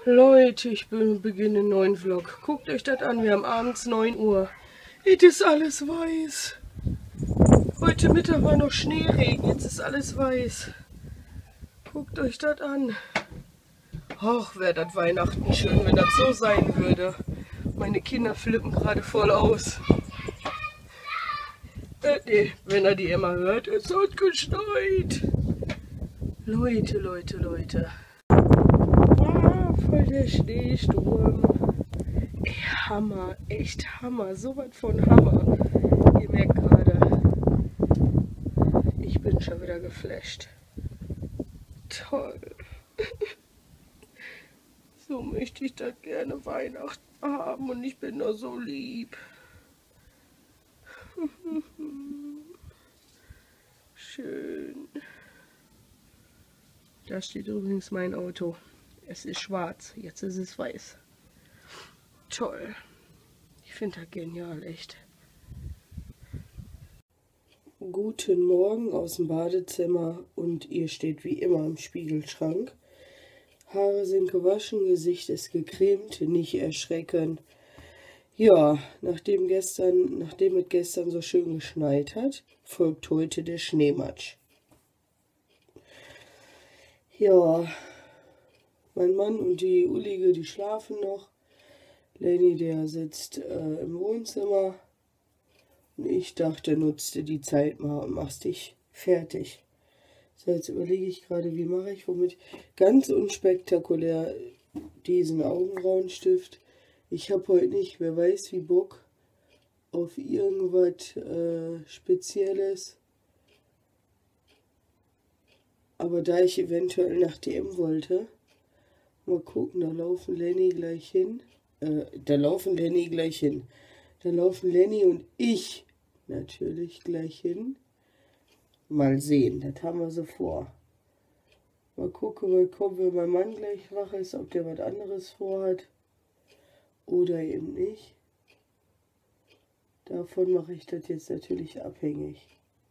Leute, ich beginne einen neuen Vlog. Guckt euch das an, wir haben abends 9 Uhr. Es ist alles weiß. Heute Mittag war noch Schneeregen, jetzt ist alles weiß. Guckt euch das an. Ach, wäre das Weihnachten schön, wenn das so sein würde. Meine Kinder flippen gerade voll aus. Nee, wenn er die immer hört, es hat geschneit. Leute. Ah, voll der Schneesturm. Ey, Hammer, echt Hammer, so was von Hammer. Ihr merkt gerade, ich bin schon wieder geflasht. Toll. So möchte ich das gerne Weihnachten haben und ich bin doch so lieb. Schön. Da steht übrigens mein Auto. Es ist schwarz, jetzt ist es weiß. Toll. Ich finde das genial, echt. Guten Morgen aus dem Badezimmer und ihr steht wie immer im Spiegelschrank. Haare sind gewaschen, Gesicht ist gecremt, nicht erschrecken. Ja, nachdem es gestern so schön geschneit hat, folgt heute der Schneematsch. Ja, mein Mann und die Ullige, die schlafen noch. Lenny, der sitzt im Wohnzimmer. Und ich dachte, nutzte die Zeit mal und machst dich fertig. So, jetzt überlege ich gerade, wie mache ich womit. Ganz unspektakulär diesen Augenbrauenstift. Ich habe heute nicht, wer weiß wie Bock auf irgendwas Spezielles. Aber da ich eventuell nach DM wollte, mal gucken, da laufen Lenny gleich hin. Da laufen Lenny und ich natürlich gleich hin. Mal sehen, das haben wir so vor. Mal gucken, mal kommen, wenn mein Mann gleich wach ist, ob der was anderes vorhat oder eben nicht. Davon mache ich das jetzt natürlich abhängig.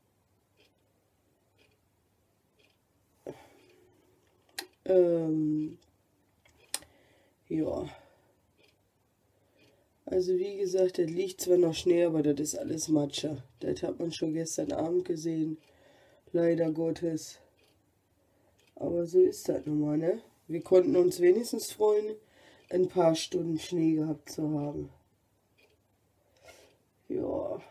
Ja. Also wie gesagt, das liegt zwar noch Schnee, aber das ist alles Matsche. Das hat man schon gestern Abend gesehen. Leider Gottes. Aber so ist das nun mal, ne? Wir konnten uns wenigstens freuen, ein paar Stunden Schnee gehabt zu haben. Ja.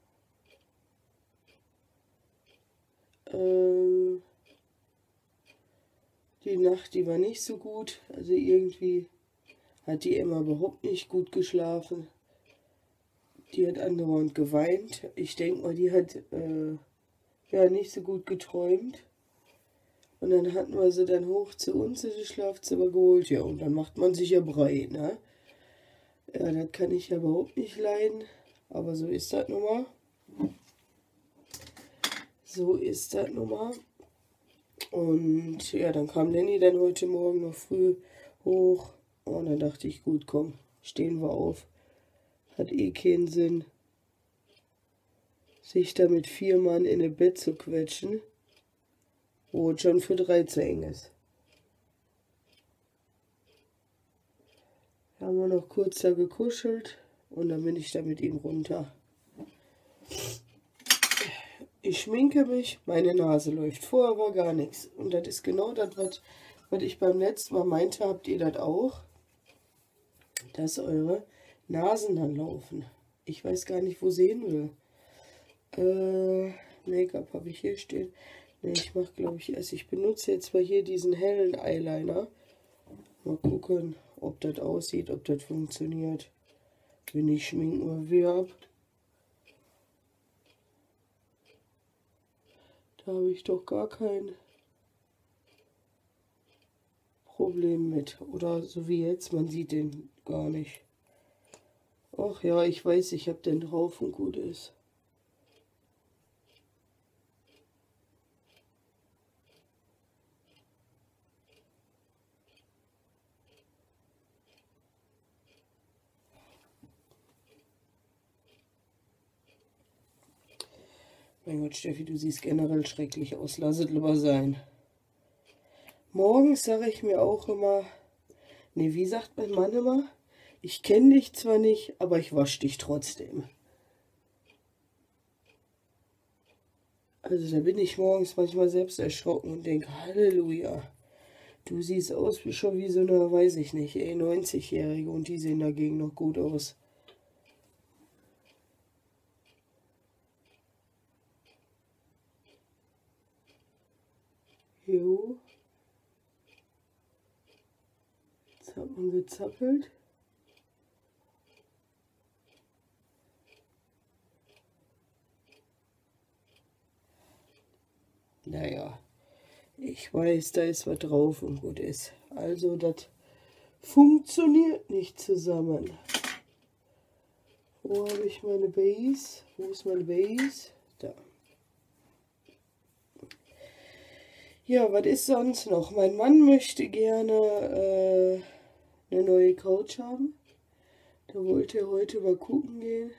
Die Nacht, die war nicht so gut. Also irgendwie hat die Emma überhaupt nicht gut geschlafen. Die hat andauernd geweint. Ich denke mal, die hat ja nicht so gut geträumt. Und dann hatten wir sie dann hoch zu uns in das Schlafzimmer geholt. Ja, und dann macht man sich ja breit, ne? Ja, das kann ich ja überhaupt nicht leiden. Aber so ist das nun mal. So ist das nun mal. Und ja, dann kam Lenny dann heute Morgen noch früh hoch. Und dann dachte ich, gut, komm, stehen wir auf. Hat eh keinen Sinn, sich da mit 4 Mann in ein Bett zu quetschen, wo es schon für 3 zu eng ist. Da haben wir noch kurz da gekuschelt und dann bin ich da mit ihm runter. Ich schminke mich, meine Nase läuft, vorher war gar nichts. Und das ist genau das, was ich beim letzten Mal meinte, habt ihr das auch? Dass eure Nasen dann laufen. Ich weiß gar nicht, wo sie hin will. Make-up habe ich hier stehen. Ne, ich mache, glaube ich, erst. Ich benutze jetzt mal hier diesen hellen Eyeliner. Mal gucken, ob das aussieht, ob das funktioniert. Wenn ich schminken mal wieder ab. Da habe ich doch gar kein Problem mit. Oder so wie jetzt, man sieht den gar nicht. Ach ja, ich weiß, ich habe den drauf und gut ist. Mein Gott, Steffi, du siehst generell schrecklich aus. Lass es lieber sein. Morgens sage ich mir auch immer, Nee, wie sagt mein Mann immer? Ich kenne dich zwar nicht, aber ich wasche dich trotzdem. Also da bin ich morgens manchmal selbst erschrocken und denke, Halleluja, du siehst aus wie schon wie so eine, weiß ich nicht, 90-Jährige und die sehen dagegen noch gut aus. Jo, jetzt hat man gezappelt. Naja, ich weiß, da ist was drauf und gut ist. Also das funktioniert nicht zusammen. Wo habe ich meine Base? Wo ist meine Base? Da. Ja, was ist sonst noch? Mein Mann möchte gerne eine neue Couch haben. Da wollte er heute mal gucken gehen.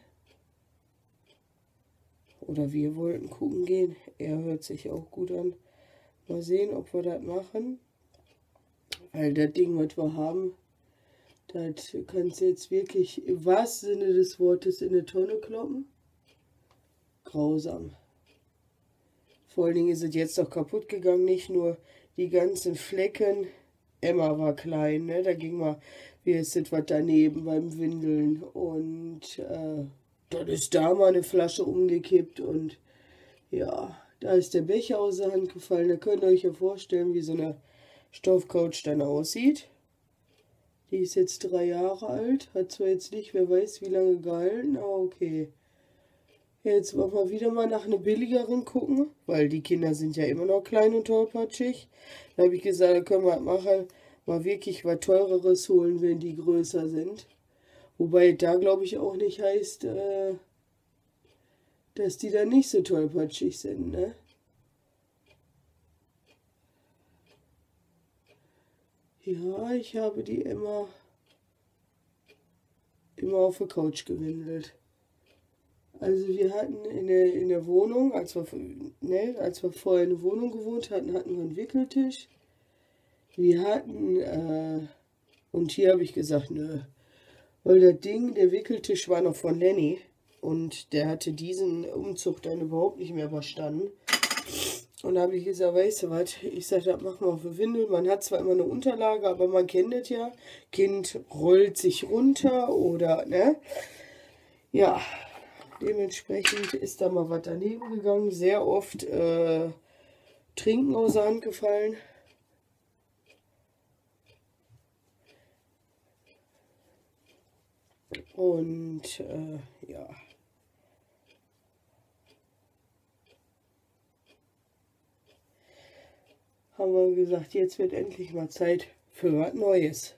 Oder wir wollten gucken gehen. Er hört sich auch gut an. Mal sehen, ob wir das machen. Weil das Ding, was wir haben, das kannst du jetzt wirklich im wahrsten Sinne des Wortes in eine Tonne kloppen. Grausam. Vor allen Dingen ist es jetzt doch kaputt gegangen, nicht nur die ganzen Flecken. Emma war klein, ne? Da ging mal, wie ist das, was daneben beim Windeln. Und dann ist da mal eine Flasche umgekippt und ja, da ist der Becher aus der Hand gefallen. Da könnt ihr euch ja vorstellen, wie so eine Stoffcouch dann aussieht. Die ist jetzt 3 Jahre alt, hat zwar jetzt nicht, wer weiß wie lange gehalten, aber okay. Jetzt wollen wir wieder mal nach einer billigeren gucken, weil die Kinder sind ja immer noch klein und tollpatschig. Da habe ich gesagt, da können wir machen, mal wirklich was Teureres holen, wenn die größer sind. Wobei da glaube ich auch nicht heißt, dass die dann nicht so tollpatschig sind, ne? Ja, ich habe die immer auf der Couch gewindelt. Also wir hatten in der Wohnung, als wir vorher in der Wohnung gewohnt hatten, hatten wir einen Wickeltisch. Wir hatten, und hier habe ich gesagt, nö, weil das Ding, der Wickeltisch war noch von Lenny und der hatte diesen Umzug dann überhaupt nicht mehr überstanden. Und da habe ich gesagt, weißt du was, ich sage, das machen wir auf der Windel. Man hat zwar immer eine Unterlage, aber man kennt das ja. Kind rollt sich runter oder, ne? Ja, dementsprechend ist da mal was daneben gegangen. Sehr oft Trinken aus der Hand gefallen. Und ja. Haben wir gesagt, jetzt wird endlich mal Zeit für was Neues.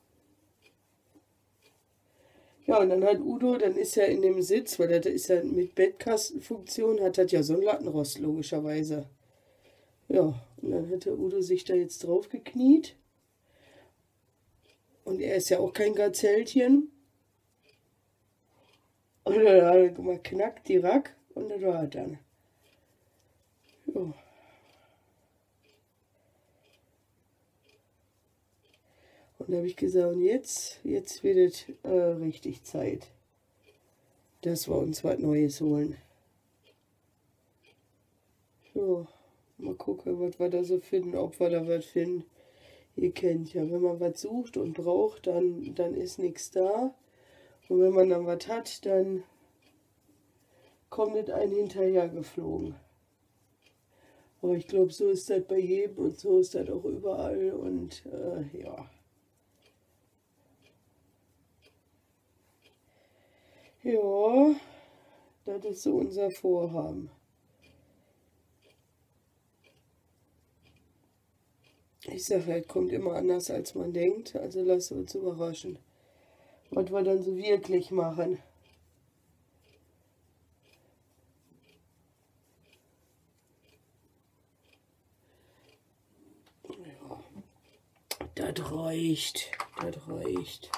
Ja, und dann hat Udo, dann ist er in dem Sitz, weil das ist ja mit Bettkastenfunktion, hat das ja so ein Lattenrost logischerweise. Ja, und dann hat der Udo sich da jetzt drauf gekniet. Und er ist ja auch kein Gazellchen. Und dann hat er mal knackt die Rack und das war dann. Ja. Und da habe ich gesagt, und jetzt wird es richtig Zeit, dass wir uns was Neues holen. Ja, mal gucken, was wir da so finden, ob wir da was finden. Ihr kennt ja, wenn man was sucht und braucht, dann ist nichts da. Und wenn man dann was hat, dann kommt es einem hinterher geflogen. Aber ich glaube, so ist das bei jedem und so ist das auch überall und ja. Ja, das ist so unser Vorhaben. Ich sage, es kommt immer anders, als man denkt, also lassen wir uns überraschen, was wir dann so wirklich machen. Ja, das reicht, das reicht.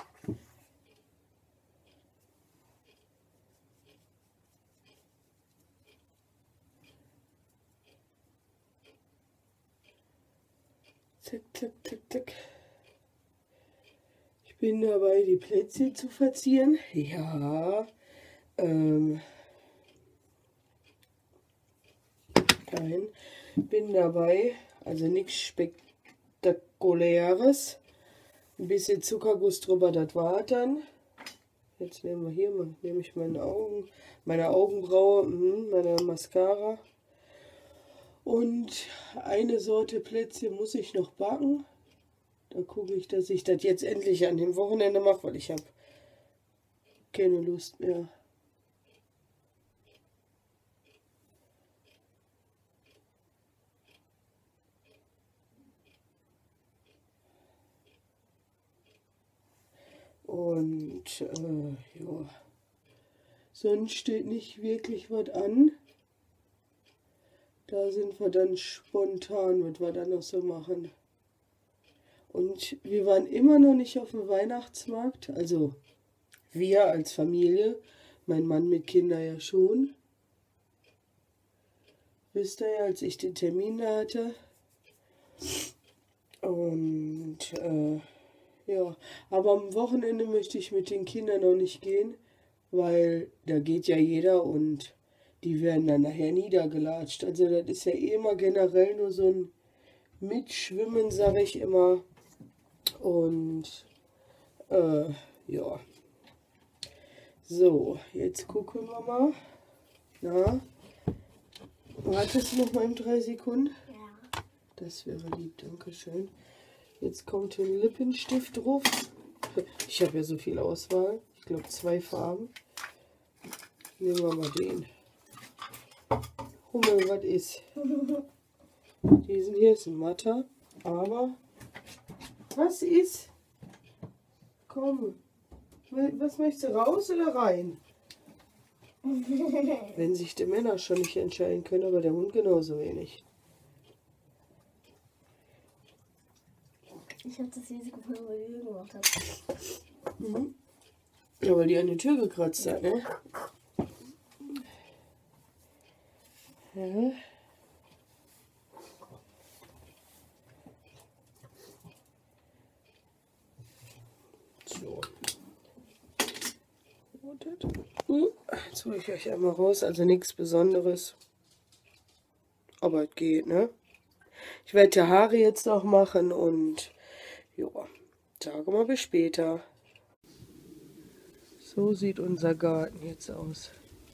Zack, zack, zack, zack. bin dabei, die Plätzchen zu verzieren. Ja, nein, bin dabei, also nichts Spektakuläres. Ein bisschen Zuckerguss drüber, das war dann. Jetzt nehmen wir hier mal, nehme ich meine Augenbraue, meine Mascara. Und eine Sorte Plätzchen muss ich noch backen. Da gucke ich, dass ich das jetzt endlich an dem Wochenende mache, weil ich habe keine Lust mehr. Und ja, sonst steht nicht wirklich was an. Da sind wir dann spontan, was wir dann noch so machen. Und wir waren immer noch nicht auf dem Weihnachtsmarkt. Also wir als Familie, mein Mann mit Kindern ja schon. Wisst ihr ja, als ich den Termin da hatte. Und ja, aber am Wochenende möchte ich mit den Kindern noch nicht gehen, weil da geht ja jeder und die werden dann nachher niedergelatscht. Also das ist ja eh immer generell nur so ein Mitschwimmen, sage ich immer. Und ja. So, jetzt gucken wir mal. Na, wartest du noch mal in 3 Sekunden? Ja. Das wäre lieb, danke schön. Jetzt kommt ein Lippenstift drauf. Ich habe ja so viel Auswahl. Ich glaube 2 Farben. Nehmen wir mal den. Hummel, was ist? Diesen hier ist ein matter. Aber was ist? Komm. Was möchtest du, raus oder rein? Wenn sich die Männer schon nicht entscheiden können, aber der Hund genauso wenig. Ich habe das Risiko von Revue gemacht. Mhm. Ja, weil die an die Tür gekratzt hat, ne? Ja. So. Jetzt hole ich euch einmal raus, also nichts Besonderes. Aber es geht, ne? Ich werde die Haare jetzt noch machen und ja, sage mal bis später. So sieht unser Garten jetzt aus.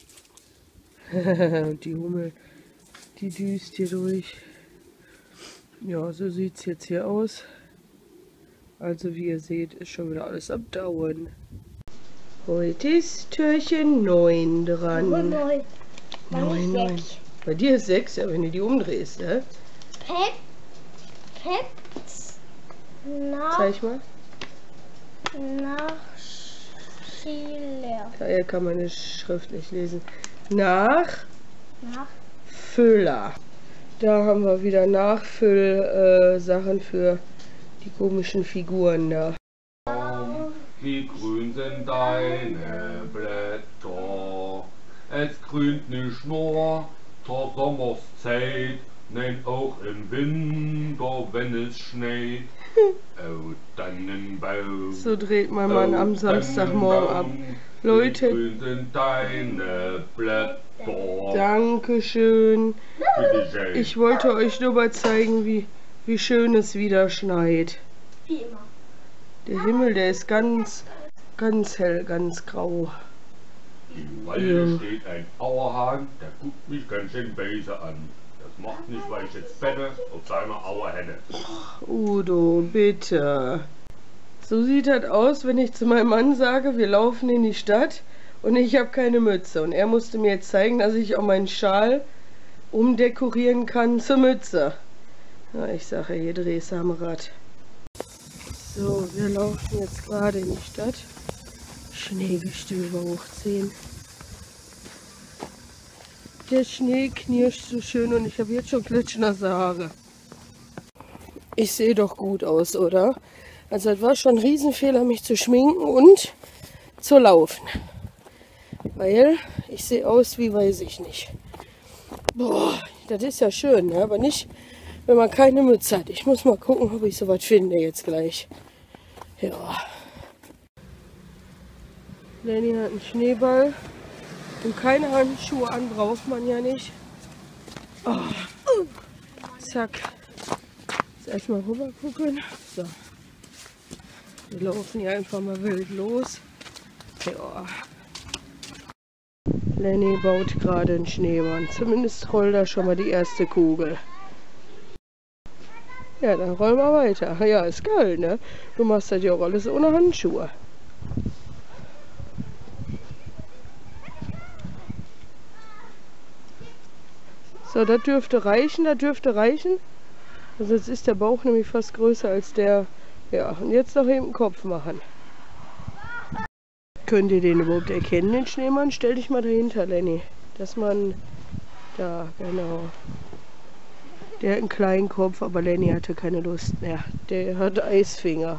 Und die Hummel, die düst hier durch. Ja, so sieht es jetzt hier aus. Also wie ihr seht, ist schon wieder alles am Dauern. Heute ist Türchen 9 dran. 9. 9. Bei dir ist 6, ja, wenn du die umdrehst, ne? Zeig mal. Nach Schiller. Daher kann man die Schrift nicht lesen. Nach Füller. Da haben wir wieder Nachfüll-Sachen für die komischen Figuren da. Wie grün sind deine Blätter, es grünt nicht nur zur Sommerszeit, nein auch im Winter, wenn es schneit. Oh Tannenbaum, So dreht mein Mann am Samstagmorgen ab. Leute, wie grün sind deine Blätter. Dankeschön. Bitte schön. Ich wollte euch nur mal zeigen, wie schön es wieder schneit. Wie immer. Der Himmel, der ist ganz hell, ganz grau. Im Walde steht ein Auerhahn, der guckt mich ganz schön böse an. Das macht nicht, weil ich jetzt bette auf seiner Auerhenne. Udo, bitte. So sieht das aus, wenn ich zu meinem Mann sage, wir laufen in die Stadt und ich habe keine Mütze. Und er musste mir jetzt zeigen, dass ich auch meinen Schal umdekorieren kann zur Mütze. Ja, ich sage, hier drehst du am Rad. So, wir laufen jetzt gerade in die Stadt. Schneegestöber hochziehen. Der Schnee knirscht so schön und ich habe jetzt schon klitschnasse Haare. Ich sehe doch gut aus, oder? Also es war schon ein Riesenfehler, mich zu schminken und zu laufen. Weil ich sehe aus wie weiß ich nicht. Boah, das ist ja schön, ne? Aber nicht, wenn man keine Mütze hat. Ich muss mal gucken, ob ich sowas finde jetzt gleich. Ja. Lenny hat einen Schneeball. Und keine Handschuhe an braucht man ja nicht. Oh. Zack. Jetzt erstmal rüber gucken. So. Wir laufen hier einfach mal wild los. Ja. Lenny baut gerade einen Schneemann. Zumindest rollt er schon mal die erste Kugel. Ja, dann rollen wir weiter. Ja, ist geil, ne? Du machst das ja auch alles ohne Handschuhe. So, das dürfte reichen, das dürfte reichen. Also jetzt ist der Bauch nämlich fast größer als der. Ja, und jetzt noch eben den Kopf machen. Könnt ihr den überhaupt erkennen, den Schneemann? Stell dich mal dahinter, Lenny. Dass man... Da, genau. Der hat einen kleinen Kopf, aber Lenny hatte keine Lust mehr. Der hat Eisfinger.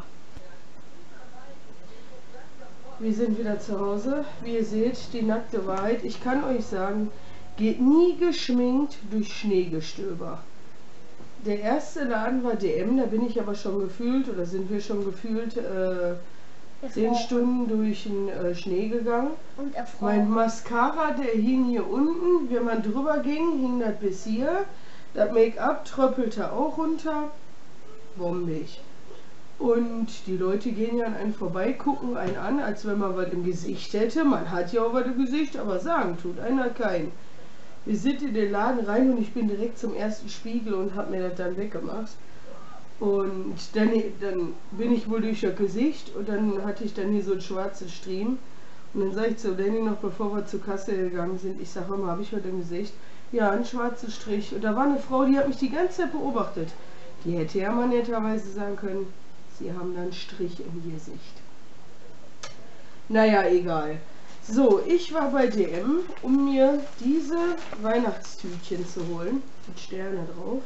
Wir sind wieder zu Hause. Wie ihr seht, die nackte Wahrheit. Ich kann euch sagen, geht nie geschminkt durch Schneegestöber. Der erste Laden war DM, da bin ich aber schon gefühlt, oder sind wir schon gefühlt, 10 Stunden durch den Schnee gegangen. Und mein Mascara, der hing hier unten. Wenn man drüber ging, hing das bis hier. Das Make-up tröppelte auch runter. Bombig. Und die Leute gehen ja an einen vorbei, gucken einen an, als wenn man was im Gesicht hätte. Man hat ja auch was im Gesicht, aber sagen tut einer keinen. Wir sind in den Laden rein und ich bin direkt zum ersten Spiegel und habe mir das dann weggemacht. Und dann bin ich wohl durch das Gesicht und dann hatte ich dann hier so einen schwarzen Striemen. Und dann sage ich zu Lenny noch, bevor wir zur Kasse gegangen sind, ich sage mal, habe ich was im Gesicht? Ja, einen schwarzen Strich. Und da war eine Frau, die hat mich die ganze Zeit beobachtet. Die hätte ja mal netterweise sagen können, sie haben da einen Strich im Gesicht. Naja, egal. So, ich war bei DM, um mir diese Weihnachtstütchen zu holen, mit Sterne drauf.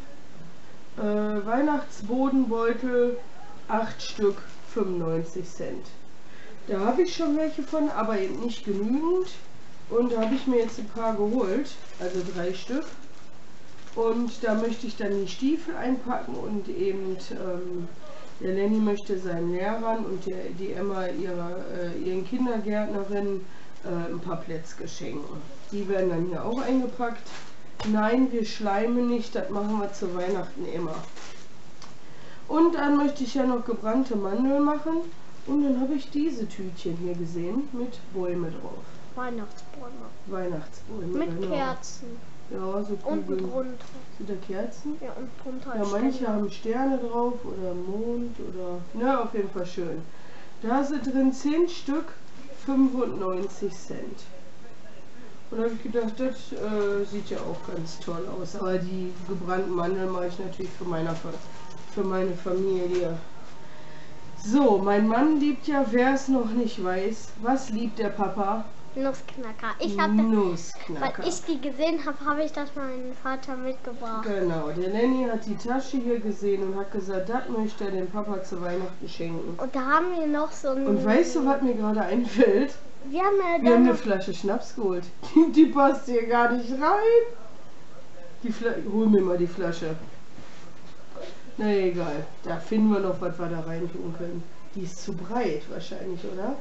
Weihnachtsbodenbeutel, 8 Stück, 95 Cent. Da habe ich schon welche von, aber eben nicht genügend. Und da habe ich mir jetzt ein paar geholt, also 3 Stück. Und da möchte ich dann die Stiefel einpacken und eben der Lenny möchte seinen Lehrern und die Emma ihren Kindergärtnerinnen ein paar Plätzke schenken. Die werden dann hier auch eingepackt. Nein, wir schleimen nicht, das machen wir zu Weihnachten immer. Und dann möchte ich ja noch gebrannte Mandeln machen. Und dann habe ich diese Tütchen hier gesehen mit Bäume drauf. Weihnachtsbäume. Weihnachtsbäume. Mit genau. Kerzen. Ja, so Und Kugeln. drunter. Sind da Kerzen? Ja, und drunter. Ja, manche haben Sterne drauf oder Mond oder... Na, auf jeden Fall schön. Da sind drin 10 Stück, 95 Cent. Und da habe ich gedacht, das sieht ja auch ganz toll aus. Aber die gebrannten Mandeln mache ich natürlich für meine Familie. So, mein Mann liebt ja, wer es noch nicht weiß, was liebt der Papa? Nussknacker. Nussknacker. Weil ich die gesehen habe, habe ich das meinem Vater mitgebracht. Genau, der Lenny hat die Tasche hier gesehen und hat gesagt, das möchte er dem Papa zu Weihnachten schenken. Und da haben wir noch so ein... Und weißt du, was mir gerade einfällt? Wir haben Wir haben eine Flasche Schnaps geholt. Die passt hier gar nicht rein. Hol mir mal die Flasche. Na egal, da finden wir noch, was wir da rein tun können. Die ist zu breit wahrscheinlich, oder?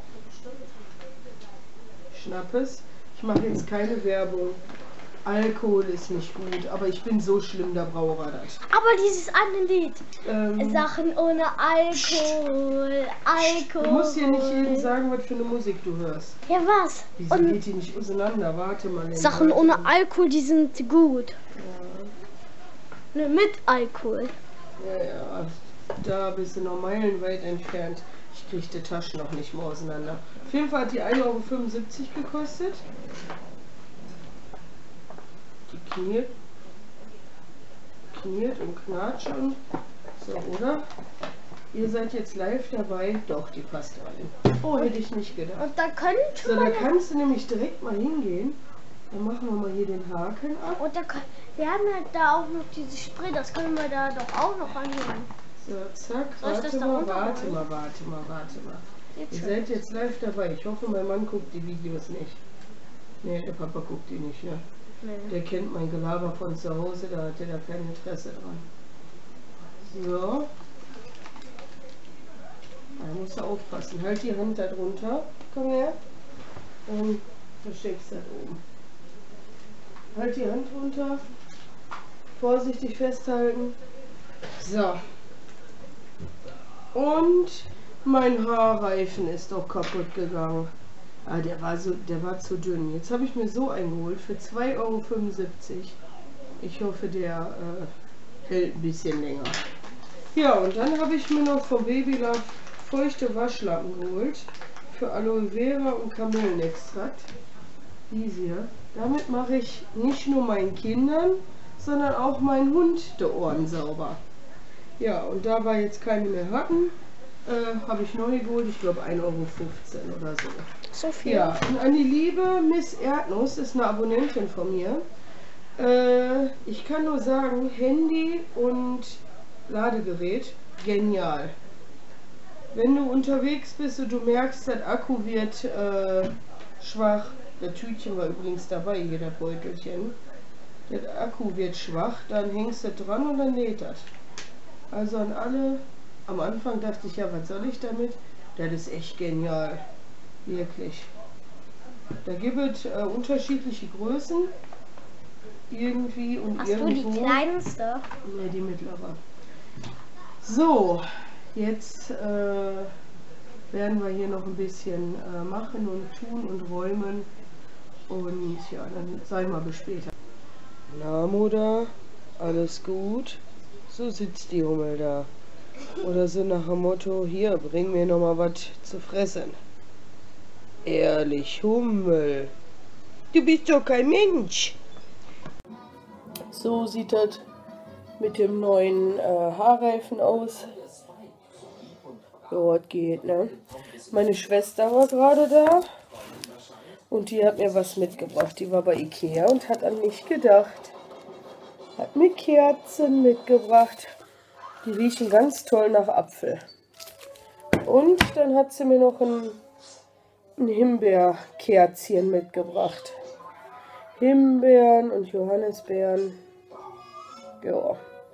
Schnappes. Ich mache jetzt keine Werbung. Alkohol ist nicht gut, aber ich bin so schlimm, der Brauer das. Aber dieses eine Lied. Sachen ohne Alkohol. Alkohol. Du musst hier nicht jedem sagen, was für eine Musik du hörst. Ja, was? Wieso geht die nicht auseinander? Warte mal. Sachen ohne Alkohol, die sind gut. Ja. Ne, mit Alkohol. Ja, da bist du noch meilenweit entfernt. Ich kriege die Tasche noch nicht mehr auseinander. Auf jeden Fall hat die 1,75 € gekostet. Die kniert und knatscht schon. So, oder? Ihr seid jetzt live dabei. Doch, die passt rein. Oh, hätte ich nicht gedacht. Und da könnte so, da kannst du nämlich direkt mal hingehen. Dann machen wir mal hier den Haken ab. Und wir haben halt da auch noch dieses Spray, das können wir da doch auch noch anhängen. So, zack, warte mal. Ihr seid jetzt live dabei. Ich hoffe, mein Mann guckt die Videos nicht. Ne, der Papa guckt die nicht, ne? Nee. Der kennt mein Gelaber von zu Hause, da hat er da kein Interesse dran. So. Da musst du aufpassen. Halt die Hand da drunter. Komm her. Versteckst das oben. Halt die Hand runter. Vorsichtig festhalten. So. Und mein Haarreifen ist doch kaputt gegangen. Ah, der war zu dünn. Jetzt habe ich mir so einen geholt für 2,75 Euro. Ich hoffe, der hält ein bisschen länger. Ja, und dann habe ich mir noch vom Babylove feuchte Waschlappen geholt. Für Aloe Vera und Kamillenextrakt. Diese hier. Damit mache ich nicht nur meinen Kindern, sondern auch meinen Hund die Ohren sauber. Ja, und da wir jetzt keine mehr hatten, habe ich neu geholt. Ich glaube 1,15 Euro oder so. So viel. Ja, und an die liebe Miss Erdnuss, ist eine Abonnentin von mir. Ich kann nur sagen, Handy und Ladegerät, genial. Wenn du unterwegs bist und du merkst, das Akku wird schwach, das Tütchen war übrigens dabei, hier das Beutelchen, der Akku wird schwach, dann hängst du dran und dann lädt das. Also an alle, am Anfang dachte ich, ja, was soll ich damit? Das ist echt genial, wirklich. Da gibt es unterschiedliche Größen, irgendwie und Hast irgendwo. du die kleinste? Ne, die mittlere. So, jetzt werden wir hier noch ein bisschen machen und tun und räumen. Und ja, dann sag ich mal bis später. Na, Mutter, alles gut? So sitzt die Hummel da. Oder so nach dem Motto, hier, bring mir noch mal was zu fressen. Ehrlich, Hummel. Du bist doch kein Mensch. So sieht das mit dem neuen Haarreifen aus. Ja, das geht, ne? Meine Schwester war gerade da und die hat mir was mitgebracht. Die war bei Ikea und hat an mich gedacht. Hat mir Kerzen mitgebracht. Die riechen ganz toll nach Apfel. Und dann hat sie mir noch ein Himbeerkerzchen mitgebracht. Himbeeren und Johannisbeeren. Ja.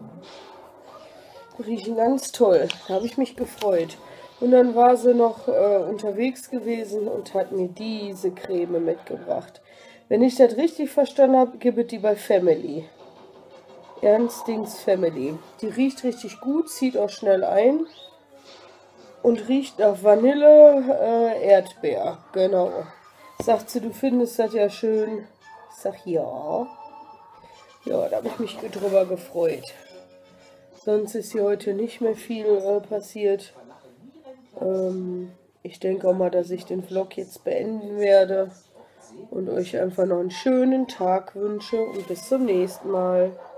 Riechen ganz toll. Da habe ich mich gefreut. Und dann war sie noch unterwegs gewesen und hat mir diese Creme mitgebracht. Wenn ich das richtig verstanden habe, gibt es die bei Family. Ernstings Family. Die riecht richtig gut, zieht auch schnell ein. Und riecht nach Vanille, Erdbeer. Genau. Sagt sie, du findest das ja schön. Ich sag ja. Ja, da habe ich mich drüber gefreut. Sonst ist hier heute nicht mehr viel passiert. Ich denke auch mal, dass ich den Vlog jetzt beenden werde. Und euch einfach noch einen schönen Tag wünsche. Und bis zum nächsten Mal.